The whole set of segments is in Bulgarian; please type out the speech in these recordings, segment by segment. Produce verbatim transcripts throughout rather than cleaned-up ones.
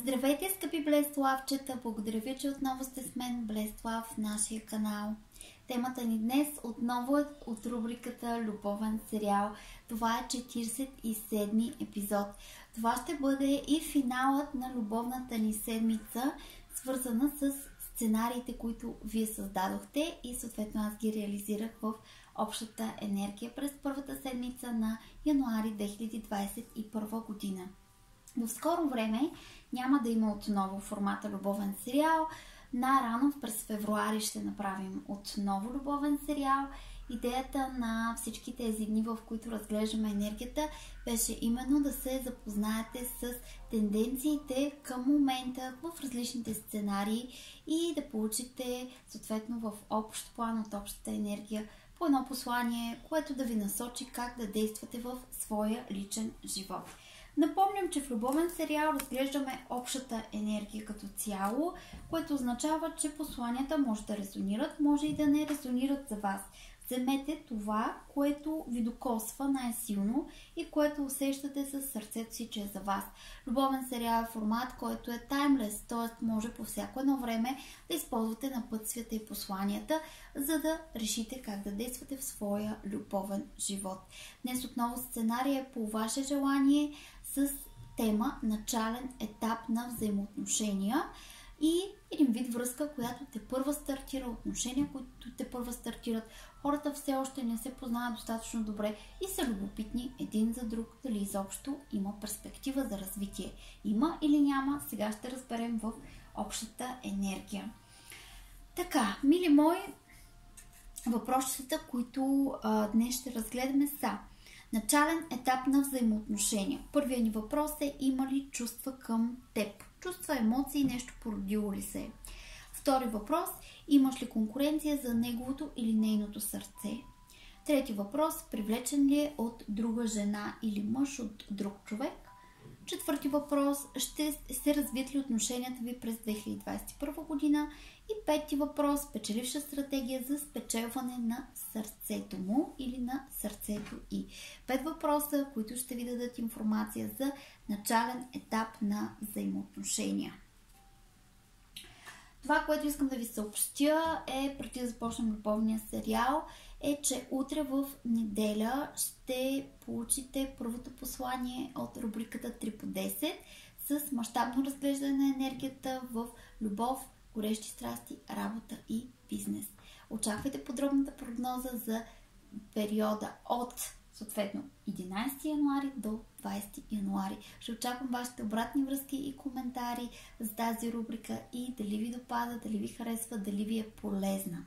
Здравейте, скъпи Блеславчета! Благодаря ви, че отново сте с мен, Блеслав, в нашия канал. Темата ни днес отново е от рубриката Любовен сериал. Това е четиридесет и седми епизод. Това ще бъде и финалът на любовната ни седмица, свързана с сценариите, които вие създадохте и съответно аз ги реализирах в общата енергия през първата седмица на януари две хиляди двадесет и първа година. В скоро време няма да има отново формата любовен сериал. Най-рано през февруари ще направим отново любовен сериал. Идеята на всички тези дни, в които разглеждаме енергията, беше именно да се запознаете с тенденциите към момента в различните сценарии и да получите съответно в общ план от общата енергия по едно послание, което да ви насочи как да действате в своя личен живот. Напомням, че в любовен сериал разглеждаме общата енергия като цяло, което означава, че посланията може да резонират, може и да не резонират за вас. Вземете това, което ви докосва най-силно и което усещате със сърцето си, че е за вас. Любовен сериал е формат, който е таймлес, т.е. може по всяко едно време да използвате напътствията и посланията, за да решите как да действате в своя любовен живот. Днес отново сценарий е по ваше желание с тема начален етап на взаимоотношения и един вид връзка, която те първа стартира, отношения, които те първа стартират. Хората все още не се познават достатъчно добре и са любопитни един за друг, дали изобщо има перспектива за развитие. Има или няма, сега ще разберем в общата енергия. Така, мили мои, въпросите, които а, днес ще разгледаме са: начален етап на взаимоотношения. Първият ни въпрос е: има ли чувства към теб? Чувства, емоции, нещо породило ли се? Втори въпрос: имаш ли конкуренция за неговото или нейното сърце? Трети въпрос: привлечен ли е от друга жена или мъж, от друг човек? Четвърти въпрос: ще се развият ли отношенията ви през две хиляди двадесет и първа година? И пети въпрос: печеливша стратегия за спечелване на сърцето му или на сърцето и. Пет въпроса, които ще ви дадат информация за начален етап на взаимоотношения. Това, което искам да ви съобщя е, преди да започнем любовния сериал, е, че утре в неделя ще получите първото послание от рубриката три по десет с мащабно разглеждане на енергията в любов, горещи страсти, работа и бизнес. Очаквайте подробната прогноза за периода от съответно единадесети януари до двадесети януари. Ще очаквам вашите обратни връзки и коментари за тази рубрика и дали ви допада, дали ви харесва, дали ви е полезна.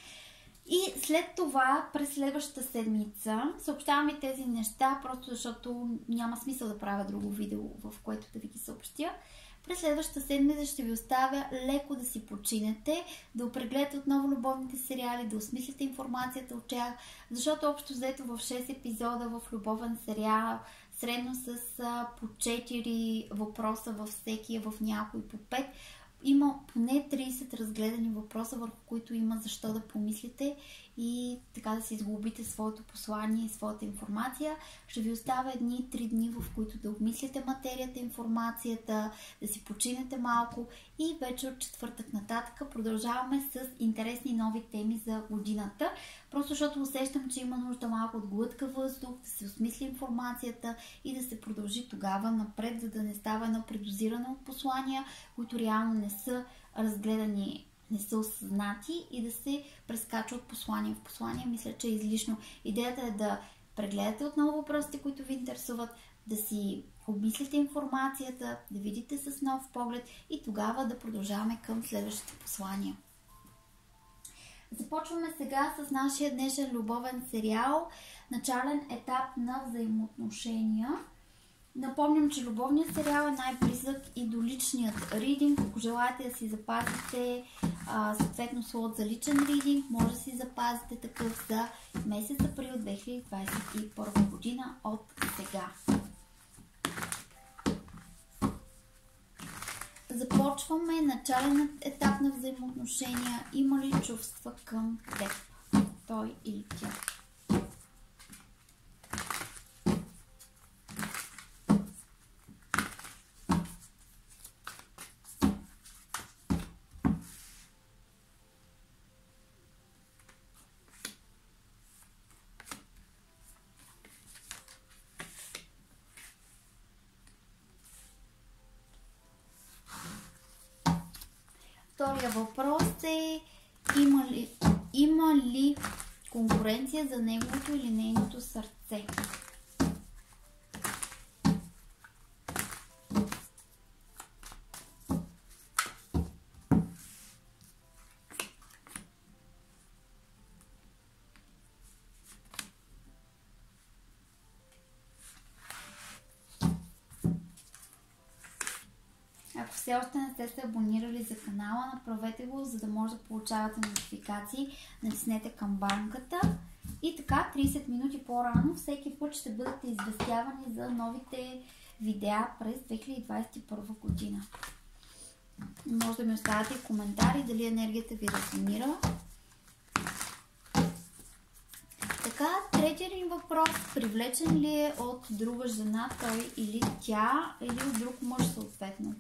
И след това, през следващата седмица, съобщавам и тези неща, просто защото няма смисъл да правя друго видео, в което да ви ги съобщя. През следващата седмица ще ви оставя леко да си починете, да прегледате отново любовните сериали, да осмислите информацията от тях, защото общо взето в шест епизода в любовен сериал, средно с по четири въпроса във всеки, в някой по пет, има поне тридесет разгледани въпроса, върху които има защо да помислите и така да си изглобите своето послание и своята информация. Ще ви оставя едни три дни, в които да обмислите материята, информацията, да си починете малко и вече от четвъртък нататък продължаваме с интересни нови теми за годината. Просто защото усещам, че има нужда малко от глътка въздух, да се осмисли информацията и да се продължи тогава напред, за да не става едно предозиране от послания, които реално не са разгледани, не са осъзнати и да се прескача от послание в послание. Мисля, че е излишно. Идеята е да прегледате отново въпросите, които ви интересуват, да си обмислите информацията, да видите с нов поглед и тогава да продължаваме към следващите послания. Започваме сега с нашия днешен любовен сериал начален етап на взаимоотношения. Напомням, че любовният сериал е най-близък и до личният ридинг. Ако желаете да си запазите а, съответно слот за личен ридинг, може да си запазите такъв за месец април две хиляди двадесет и първа година от сега. Започваме начален етап на взаимоотношения. Има ли чувства към теб? Той или тя? Втория въпрос е: има ли, има ли конкуренция за неговото или нейното сърце? Ако все още не сте се абонирали за канала, направете го, за да може да получавате нотификации. Натиснете камбанката и така трийсет минути по-рано всеки път ще бъдете известявани за новите видеа през две хиляди двадесет и първа година. Може да ми оставяте и коментари дали енергията ви резонира. Така, третият ни въпрос: привлечен ли е от друга жена той или тя, или от друг мъж съответно?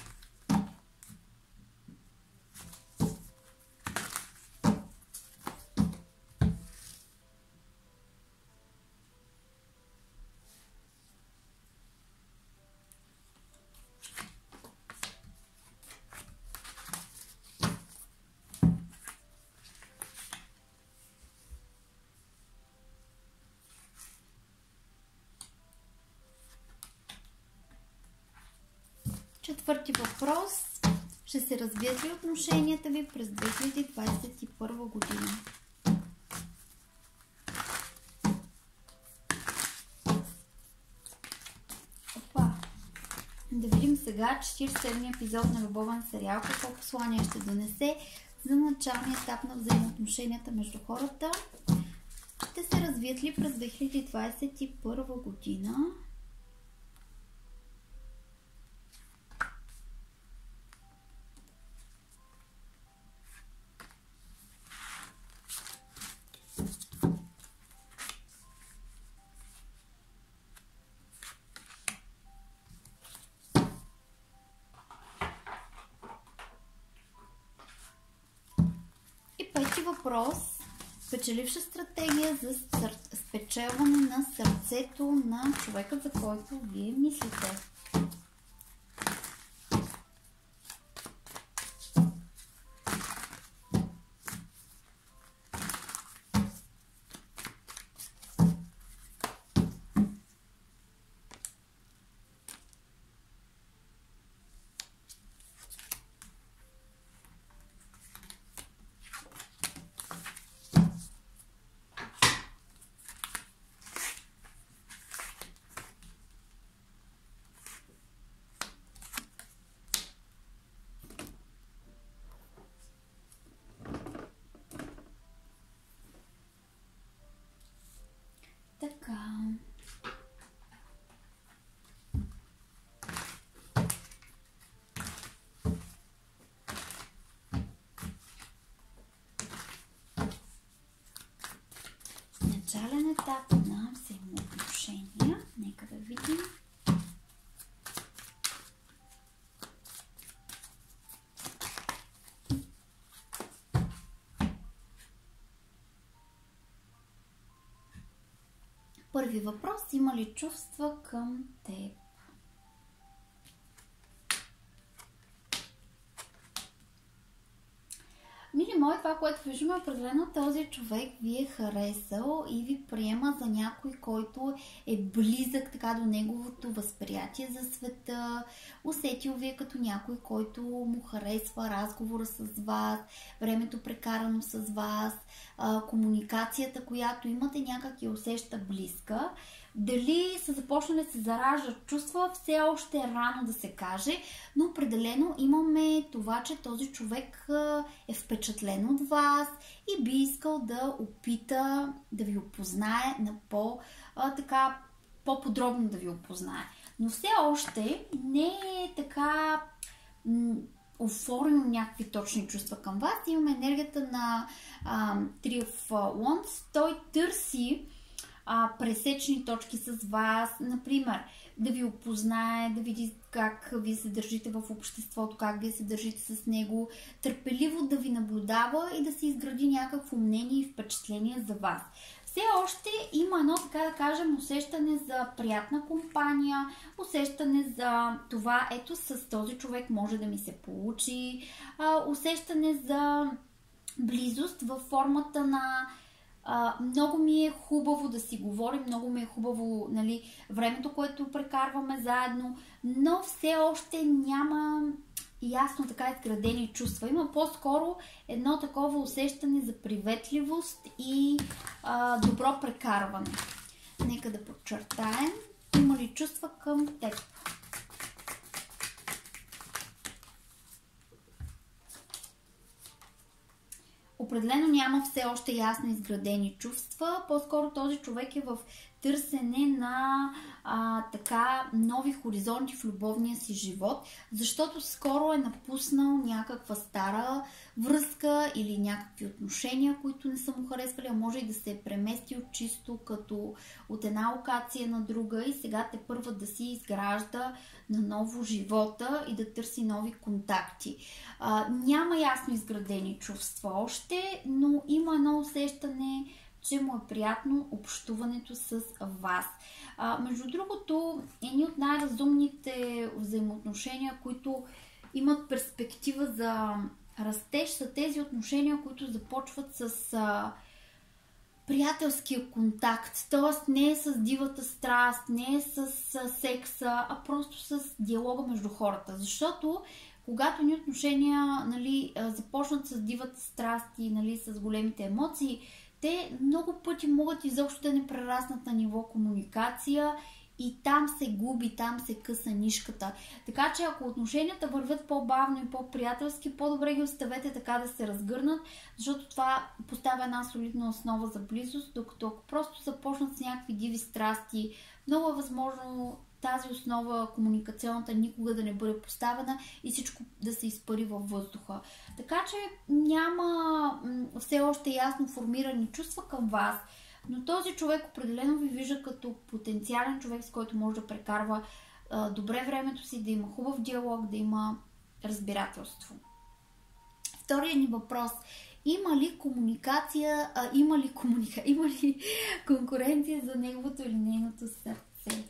Четвърти въпрос: ще се развият ли отношенията ви през две хиляди двадесет и първа година? Опа! Да видим сега четиридесет и седми епизод на Любовен сериал, какво послание ще донесе за началния етап на взаимоотношенията между хората. Ще се развият ли през две хиляди двадесет и първа година? Пети въпрос: спечеливша стратегия за спечелване на сърцето на човека, за който вие мислите. Така. Начален етап на взаимоотношения. Нека да видим. Първи въпрос: има ли чувства към теб? Мили мои, това, което виждаме, определено този човек ви е харесал и ви приема за някой, който е близък така до неговото възприятие за света. Усетил ви е като някой, който му харесва разговора с вас, времето прекарано с вас, комуникацията, която имате, някак я усеща близка. Дали са започнали да се зараждат чувства, все още е рано да се каже, но определено имаме това, че този човек е впечатлен от вас и би искал да опита да ви опознае на по, а, така, по-подробно да ви опознае. Но все още не е така оформено някакви точни чувства към вас. Имаме енергията на Three of Wands. Той търси а, пресечни точки с вас, например, да ви опознае, да види как вие се държите в обществото, как вие се държите с него, търпеливо да ви наблюдава и да се изгради някакво мнение и впечатление за вас. Все все още има едно, така да кажем, усещане за приятна компания, усещане за това, ето с този човек може да ми се получи, усещане за близост във формата на Uh, много ми е хубаво да си говорим, много ми е хубаво, нали, времето, което прекарваме заедно, но все още няма ясно така изградени чувства. Има по-скоро едно такова усещане за приветливост и uh, добро прекарване. Нека да подчертаем. Има ли чувства към теб? Определено няма все още ясно изградени чувства. По-скоро този човек е в търсене на а, така нови хоризонти в любовния си живот, защото скоро е напуснал някаква стара връзка или някакви отношения, които не са му харесвали, а може и да се е преместил чисто като от една локация на друга и сега те първа да си изгражда на ново живота и да търси нови контакти. А, няма ясно изградени чувства още, но има едно усещане, че му е приятно общуването с вас. А, между другото, едни от най-разумните взаимоотношения, които имат перспектива за растеж, са тези отношения, които започват с а, приятелския контакт. Т.е. не е с дивата страст, не е с а, секса, а просто с диалога между хората. Защото когато ни отношения, нали, започнат с дивата страст и, нали, с големите емоции, те много пъти могат изобщо да не прераснат на ниво комуникация и там се губи, там се къса нишката. Така че ако отношенията вървят по-бавно и по-приятелски, по-добре ги оставете така да се разгърнат, защото това поставя една солидна основа за близост, докато ако просто започнат с някакви диви страсти, много е възможно тази основа, комуникационната, никога да не бъде поставена и всичко да се изпари във въздуха. Така че няма все още ясно формирани чувства към вас, но този човек определено ви вижда като потенциален човек, с който може да прекарва а, добре времето си, да има хубав диалог, да има разбирателство. Вторият ни въпрос. Има ли комуникация, а, има ли комуника, има ли конкуренция за неговото или нейното сърце?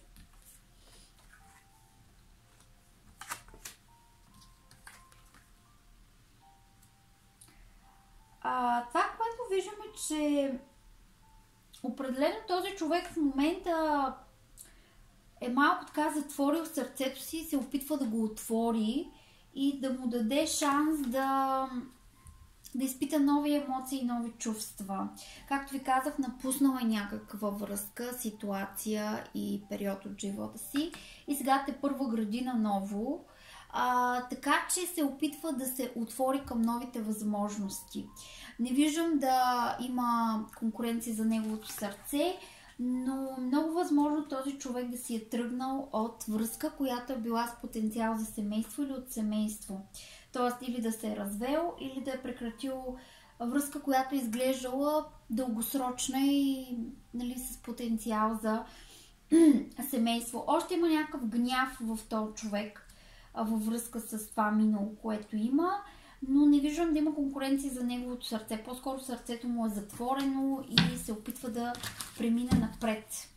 А, това, което виждаме, че определено този човек в момента е малко така затворил сърцето си и се опитва да го отвори и да му даде шанс да, да изпита нови емоции и нови чувства. Както ви казах, напуснала е някаква връзка, ситуация и период от живота си и сега те първо гради на ново. А, така че се опитва да се отвори към новите възможности. Не виждам да има конкуренция за неговото сърце, но много възможно този човек да си е тръгнал от връзка, която е била с потенциал за семейство или от семейство. Тоест или да се е развел, или да е прекратил връзка, която е изглеждала дългосрочна и, нали, с потенциал за семейство. Още има някакъв гняв в този човек във връзка с това минало, което има, но не виждам да има конкуренция за неговото сърце. По-скоро сърцето му е затворено и се опитва да премине напред.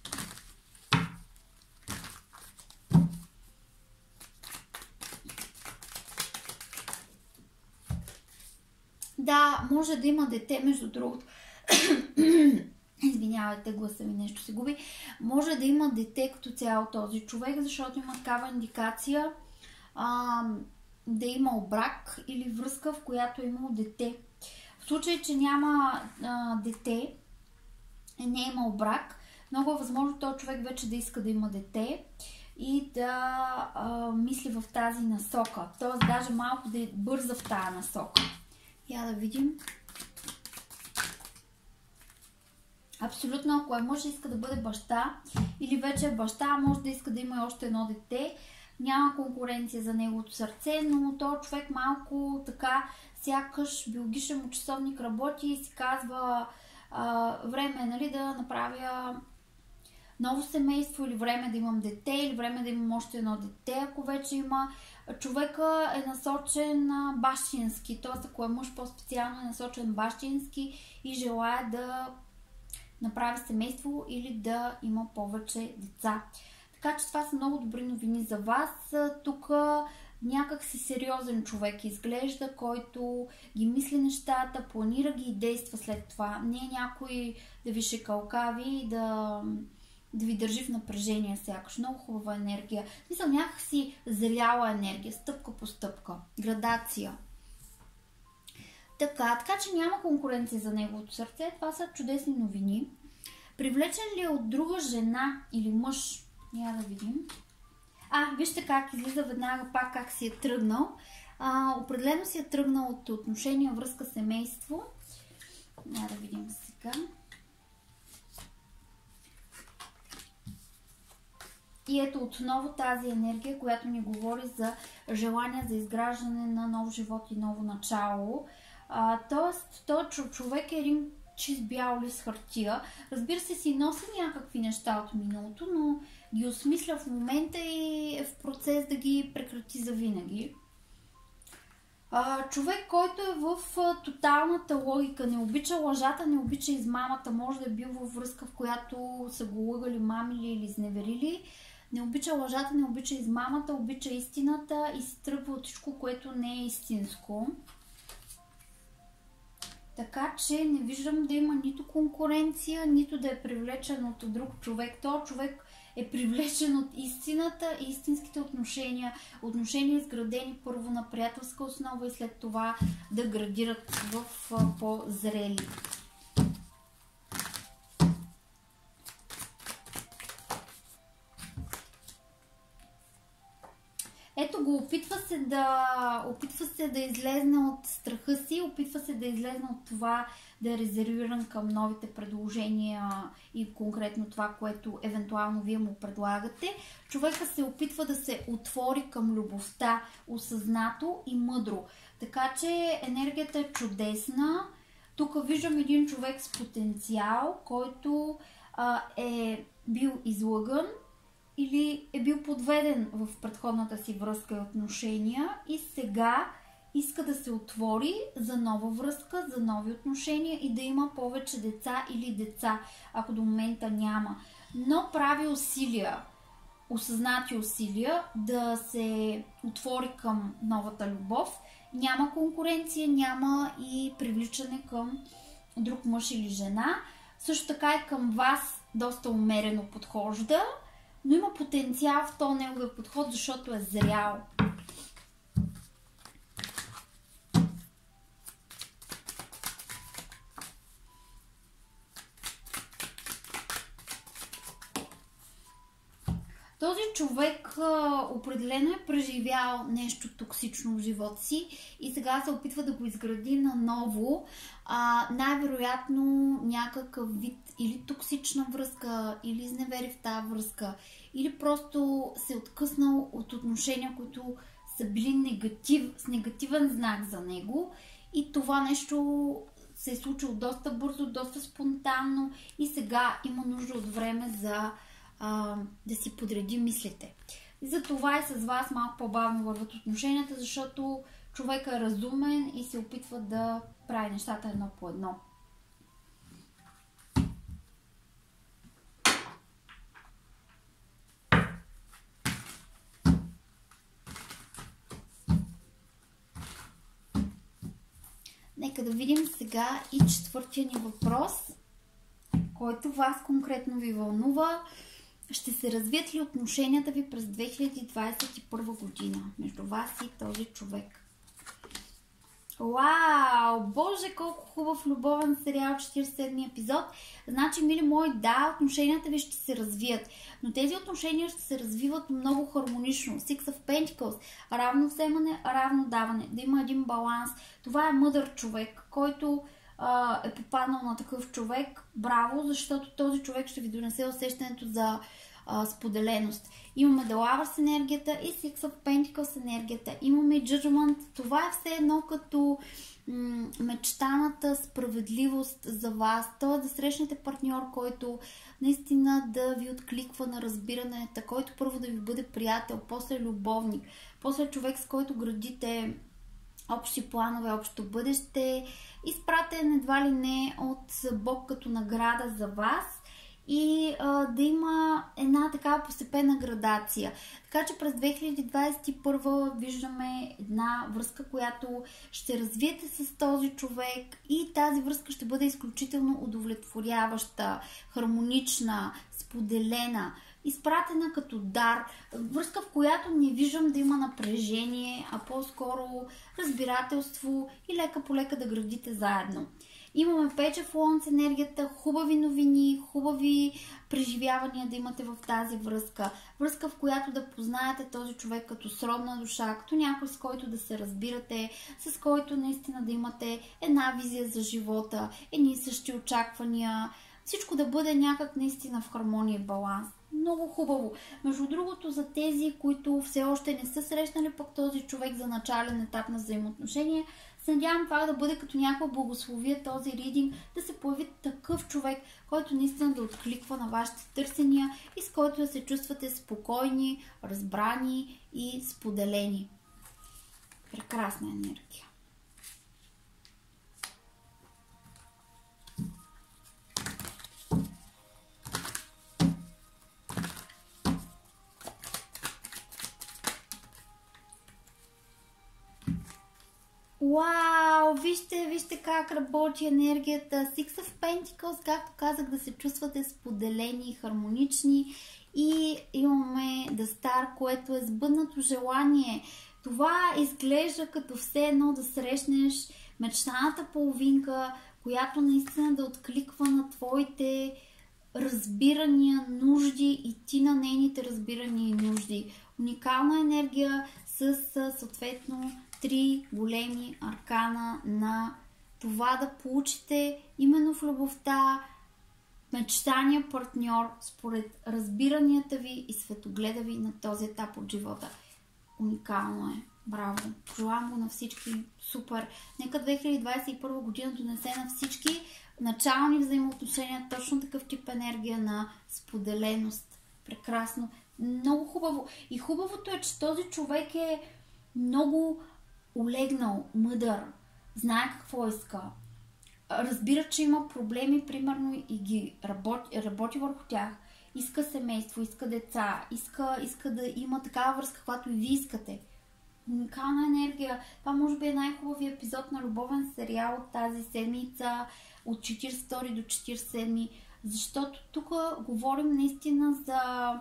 Да, може да има дете, между другото. Извинявайте, гласа ми нещо се губи. Може да има дете като цяло този човек, защото има такава индикация а, да е имал брак или връзка, в която е имал дете. В случай, че няма а, дете и не е имал брак, много е възможно този човек вече да иска да има дете и да а, мисли в тази насока. Тоест даже малко да е бърза в тази насока. Я да видим. Абсолютно, ако е мъж, иска да бъде баща или вече е баща, може да иска да има и още едно дете. Няма конкуренция за неговото сърце, но този човек малко така, сякаш биологичен му часовник работи и си казва а, време е, нали, да направя ново семейство или време да имам дете, или време да имам още едно дете, ако вече има. Човека е насочен бащински, т.е. ако е мъж по-специално е насочен бащински и желая да направи семейство или да има повече деца. Така че това са много добри новини за вас. Тук някак си сериозен човек изглежда, който ги мисли нещата, планира ги и действа след това. Не е някой да ви шекалкави и да, да ви държи в напрежение сякаш. Много хубава енергия. Мисля, някакси зряла енергия, стъпка по стъпка. Градация. Така, така че няма конкуренция за неговото сърце. Това са чудесни новини. Привлечен ли е от друга жена или мъж? Няма да видим. А, вижте как излиза веднага пак как си е тръгнал. А, определено си е тръгнал от отношения, връзка, семейство. Няма да видим сега. И ето отново тази енергия, която ни говори за желание за изграждане на нов живот и ново начало. А, тоест, този човек е един чист бял лист хартия. Разбира се, си носи някакви неща от миналото, но ги осмисля в момента и е в процес да ги прекрати завинаги. А, човек, който е в а, тоталната логика, не обича лъжата, не обича измамата, може да е бил във връзка, в която са го лъгали, мамили или изневерили. Не обича лъжата, не обича измамата, обича истината и се тръгва от всичко, което не е истинско. Така че не виждам да има нито конкуренция, нито да е привлечен от друг човек. Този човек е привлечен от истината и истинските отношения. Отношения изградени първо на приятелска основа и след това да градират в по-зрели. Ето го, опитва се да, опитва се да излезне от страха си, опитва се да излезне от това да е резервиран към новите предложения и конкретно това, което евентуално вие му предлагате. Човека се опитва да се отвори към любовта, осъзнато и мъдро. Така че енергията е чудесна. Тук виждам един човек с потенциал, който а, е бил излъган или е бил подведен в предходната си връзка и отношения и сега иска да се отвори за нова връзка, за нови отношения и да има повече деца или деца, ако до момента няма. Но прави усилия, осъзнати усилия да се отвори към новата любов. Няма конкуренция, няма и привличане към друг мъж или жена. Също така и към вас доста умерено подхожда, но има потенциал в този неговия подход, защото е зрял. Този човек а, определено е преживял нещо токсично в живота си и сега се опитва да го изгради наново. А, най-вероятно някакъв вид или токсична връзка, или изневери в тази връзка, или просто се е откъснал от отношения, които са били негатив, с негативен знак за него. И това нещо се е случило доста бързо, доста спонтанно и сега има нужда от време за а, да си подреди мислите. И за това и с вас малко по-бавно върват отношенията, защото човека е разумен и се опитва да прави нещата едно по едно. Нека да видим сега и четвъртия ни въпрос, който вас конкретно ви вълнува. Ще се развият ли отношенията ви през две хиляди двадесет и първа година между вас и този човек? Вау! Боже, колко хубав любовен сериал, четиридесет и седми епизод. Значи, мили мои, да, отношенията ви ще се развият, но тези отношения ще се развиват много хармонично. Six of Pentacles, равно вземане, равно даване, да има един баланс. Това е мъдър човек, който а, е попаднал на такъв човек. Браво, защото този човек ще ви донесе усещането за а, споделеност. Имаме The Lovers енергията и Six of Pentacles енергията. Имаме и Judgment. Това е все едно като м- мечтаната справедливост за вас. Т.е. да срещнете партньор, който наистина да ви откликва на разбирането, който първо да ви бъде приятел, после любовник, после човек, с който градите общи планове, общо бъдеще, изпратен едва ли не от Бог като награда за вас и а, да има една такава постепенна градация. Така че през две хиляди двадесет и първа виждаме една връзка, която ще развиете с този човек и тази връзка ще бъде изключително удовлетворяваща, хармонична, споделена, изпратена като дар, връзка, в която не виждам да има напрежение, а по-скоро разбирателство и лека по лека да градите заедно. Имаме пече в Луон с енергията, хубави новини, хубави преживявания да имате в тази връзка. Връзка, в която да познаете този човек като сродна душа, като някой, с който да се разбирате, с който наистина да имате една визия за живота, едни и същи очаквания. Всичко да бъде някак наистина в хармония и баланс. Много хубаво. Между другото, за тези, които все още не са срещнали пък този човек за начален етап на взаимоотношения, се надявам това да бъде като някаква благословие, този ридинг, да се появи такъв човек, който наистина да откликва на вашите търсения и с който да се чувствате спокойни, разбрани и споделени. Прекрасна енергия. Вау! Вижте, вижте как работи енергията. Six of Pentacles, както казах, да се чувствате споделени, хармонични и имаме The Star, което е сбъднато желание. Това изглежда като все едно да срещнеш мечтаната половинка, която наистина да откликва на твоите разбирания, нужди и ти на нейните разбирания и нужди. Уникална енергия с съответно три големи аркана на това да получите именно в любовта мечтания партньор според разбиранията ви и светогледа ви на този етап от живота. Уникално е. Браво! Желавам го на всички. Супер! Нека две хиляди двадесет и първа година донесе на всички начални взаимоотношения точно такъв тип енергия на споделеност. Прекрасно! Много хубаво! И хубавото е, че този човек е много улегнал, мъдър, знае какво иска, разбира, че има проблеми, примерно, и ги работи, работи върху тях, иска семейство, иска деца, иска, иска да има такава връзка, каквато и вие искате. Уникална енергия. Това може би е най-хубавият епизод на любовен сериал от тази седмица, от четиридесет и втори до четиридесет и седми, защото тук говорим наистина за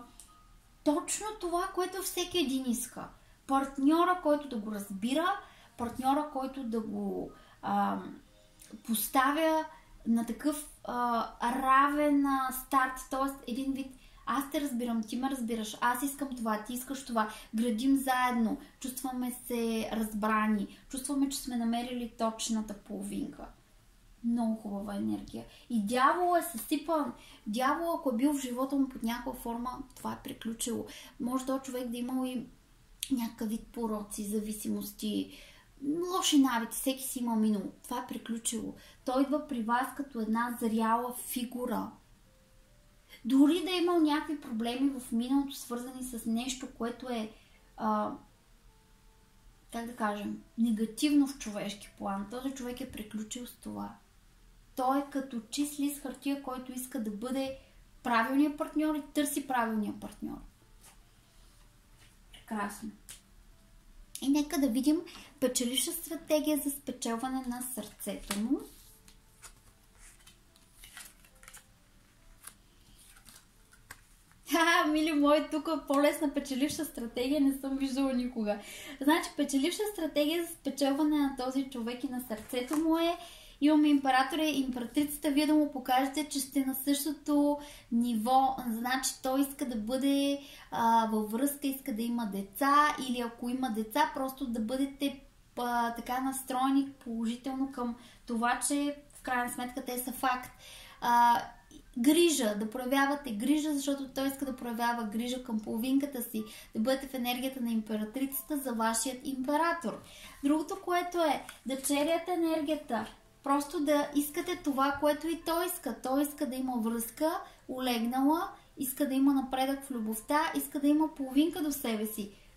точно това, което всеки един иска. Партньора, който да го разбира, партньора, който да го а, поставя на такъв а, равен старт, т.е. един вид аз те разбирам, ти ме разбираш, аз искам това, ти искаш това, градим заедно, чувстваме се разбрани, чувстваме, че сме намерили точната половинка. Много хубава енергия. И дявол е съсипан. Дявол, ако е бил в живота му под някаква форма, това е приключило. Може този човек да имал и някакъв вид пороци, зависимости, лоши навици, всеки си има минало. Това е приключило. Той идва при вас като една зряла фигура. Дори да е имал някакви проблеми в миналото, свързани с нещо, което е, а, как да кажем, негативно в човешки план. Този човек е приключил с това. Той е като чист лист хартия, който иска да бъде правилният партньор и търси правилния партньор. Прекрасно. И нека да видим печеливша стратегия за спечелване на сърцето му. Ха, мили мои, тук по-лесна печеливша стратегия не съм виждала никога. Значи, печеливша стратегия за спечелване на този човек и на сърцето му е: имаме императора и императрицата, вие да му покажете, че сте на същото ниво. Значи той иска да бъде а, във връзка, иска да има деца, или ако има деца, просто да бъдете а, така настроени положително към това, че в крайна сметка те са факт. А, грижа, да проявявате грижа, защото той иска да проявява грижа към половинката си, да бъдете в енергията на императрицата за вашият император. Другото, което е да черяте енергията, просто да искате това, което и той иска. Той иска да има връзка, улегнала, иска да има напредък в любовта, иска да има половинка до себе си.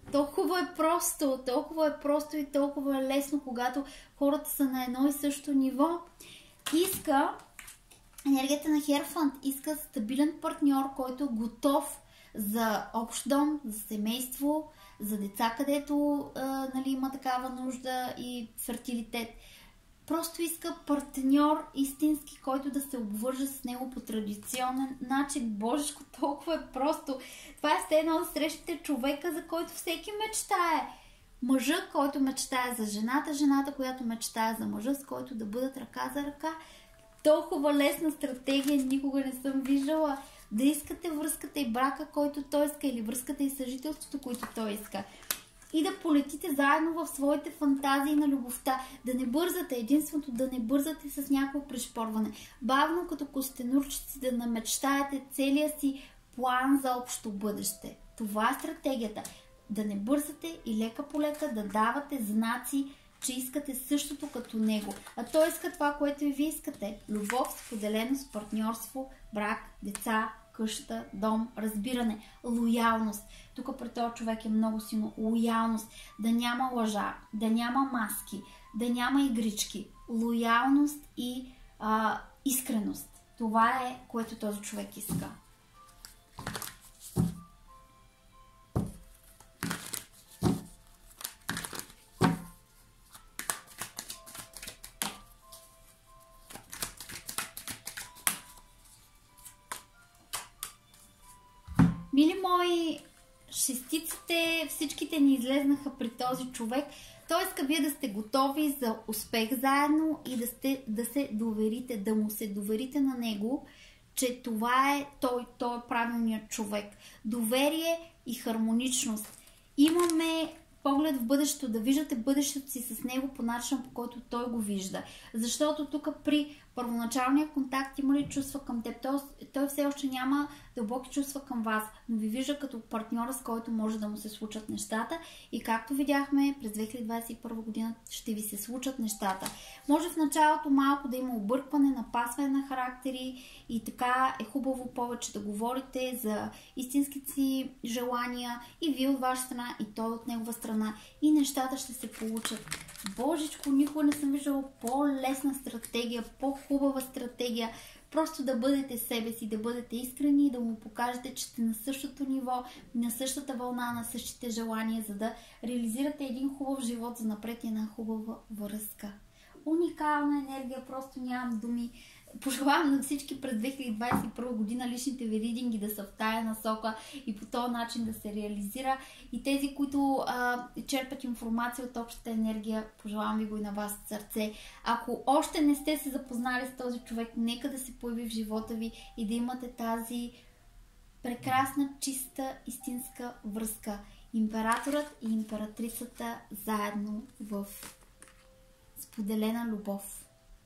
Толкова е просто, толкова е просто и толкова е лесно, когато хората са на едно и също ниво. Иска, енергията на Херофант иска стабилен партньор, който е готов за общ дом, за семейство, за деца, където а, нали, има такава нужда и фертилитет. Просто иска партньор истински, който да се обвържа с него по традиционен начин. Божечко, толкова е просто. Това е все едно да срещате човека, за който всеки мечтае. Мъжа, който мечтае за жената, жената, която мечтае за мъжа, с който да бъдат ръка за ръка. Толкова лесна стратегия никога не съм виждала. Да искате връзката и брака, който той иска, или връзката и съжителството, което той иска. И да полетите заедно в своите фантазии на любовта. Да не бързате. Единственото да не бързате с някакво пришпорване. Бавно като костенурчици да намечтаете целия си план за общо бъдеще. Това е стратегията. Да не бързате и лека по лека да давате знаци, че искате същото като него. А той иска това, което и вие искате. Любов, споделеност, партньорство, брак, деца, къща, дом, разбиране, лоялност. Тук пред този човек е много силно. Лоялност. Да няма лъжа, да няма маски, да няма игрички. Лоялност и а, искреност. Това е, което този човек иска. Мили мои, шестиците, всичките ни излезнаха при този човек. Той иска вие да сте готови за успех заедно и да, сте, да се доверите, да му се доверите на него, че това е той, той е правилният човек. Доверие и хармоничност. Имаме поглед в бъдещето, да виждате бъдещето си с него по начин, по който той го вижда. Защото тук при първоначалния контакт има ли чувства към теб? Той, той все още няма дълбоки чувства към вас, но ви вижда като партньора, с който може да му се случат нещата. И както видяхме, през две хиляди двадесет и първа година ще ви се случат нещата. Може в началото малко да има объркване, напасване на характери и така е хубаво повече да говорите за истинските си желания и вие от ваша страна, и той от негова страна. И нещата ще се получат. Божичко, никога не съм виждала по-лесна стратегия, по-хубава стратегия. Просто да бъдете себе си, да бъдете искрени и да му покажете, че сте на същото ниво, на същата вълна, на същите желания, за да реализирате един хубав живот за напред и една хубава връзка. Уникална енергия, просто нямам думи. Пожелавам на всички през две хиляди двадесет и първа година личните ви ридинги да са в тая насока и по този начин да се реализира. И тези, които а, черпят информация от общата енергия, пожелавам ви го и на вас сърце. Ако още не сте се запознали с този човек, нека да се появи в живота ви и да имате тази прекрасна, чиста, истинска връзка. Императорът и императрицата заедно в споделена любов.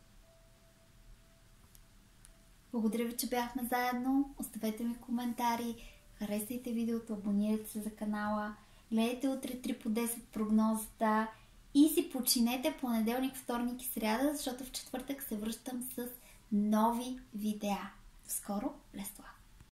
Благодаря ви, че бяхме заедно. Оставете ми коментари, харесайте видеото, абонирайте се за канала, гледайте утре три по десет прогнозата и си починете понеделник, вторник и сряда, защото в четвъртък се връщам с нови видеа. До скоро, Блест Лав!